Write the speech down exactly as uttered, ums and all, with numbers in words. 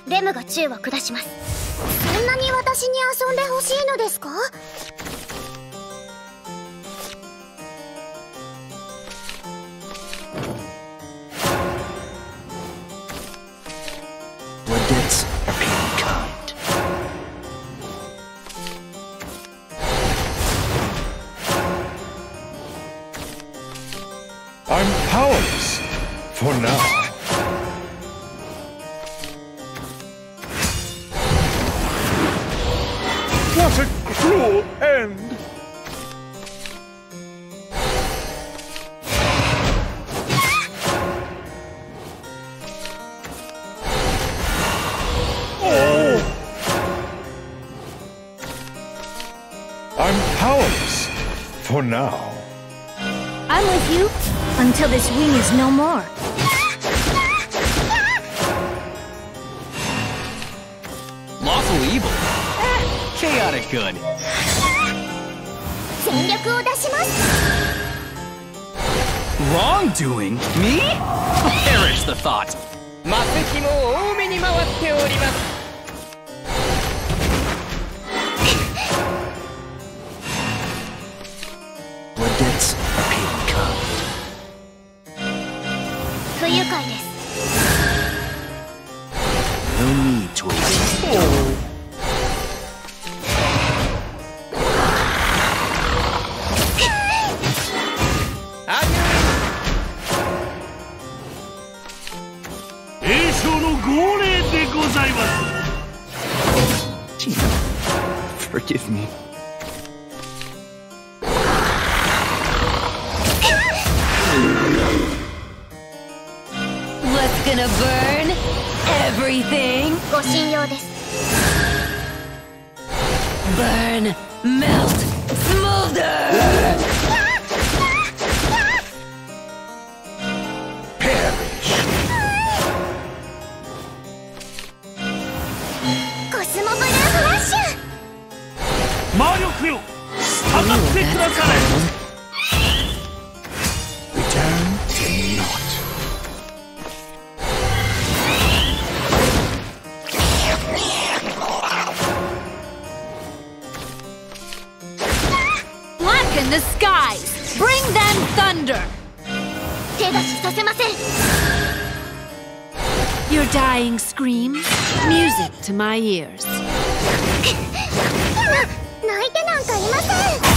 レムが宙を下します。そんなに私に遊んでほしいのですか？ I'm powerless for now. What a cruel end! Oh! I'm powerless for now. I'm with you until this wing is no more. Lawful evil? Eh, chaotic good. 全力を出します。 Wrongdoing? Me? Perish the thought. 魔石も多めに回っております。不愉快です。 No need to await. Oh. 栄翔の号令でございます。 Forgive me. What's gonna burn? Everything? ご信用です。 Burn, melt, smolder! Perish. コスモブルーフラッシュ。 魔力よ、従ってくだされ。 Return to naught. Blacken the skies! Bring them thunder! 手出しさせません。 Your dying screams, music to my ears. 泣いてなんかいません。